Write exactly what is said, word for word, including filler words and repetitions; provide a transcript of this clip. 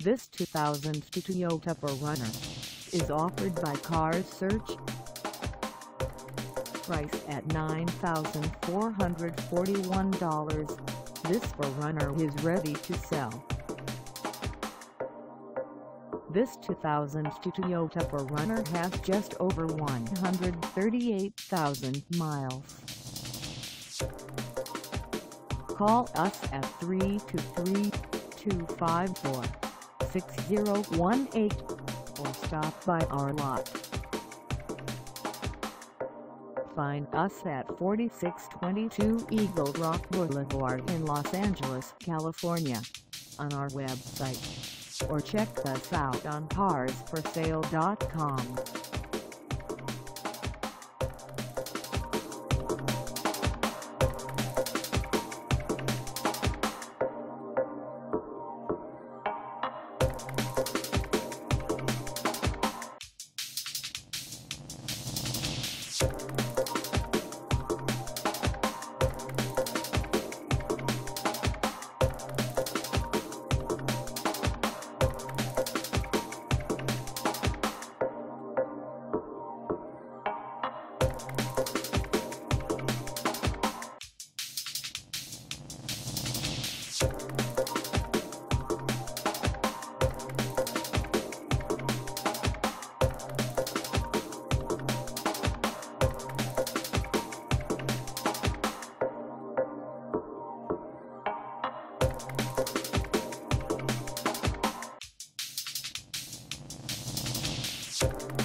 This two thousand two Toyota four runner is offered by Cars Search. Price at nine thousand four hundred forty-one dollars, this four runner is ready to sell. This two thousand two Toyota four runner has just over one hundred thirty-eight thousand miles. Call us at three two three, two five four, six zero one eight or stop by our lot. Find us at forty-six twenty-two Eagle Rock Boulevard in Los Angeles, California, on our website, or check us out on cars for sale dot com. You